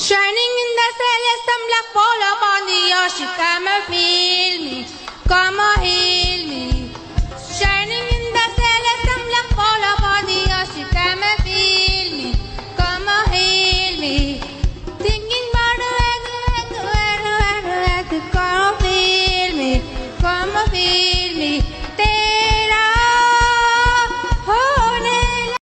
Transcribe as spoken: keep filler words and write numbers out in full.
Shining in the celestial black ball upon the ocean, come and feel me, come and heal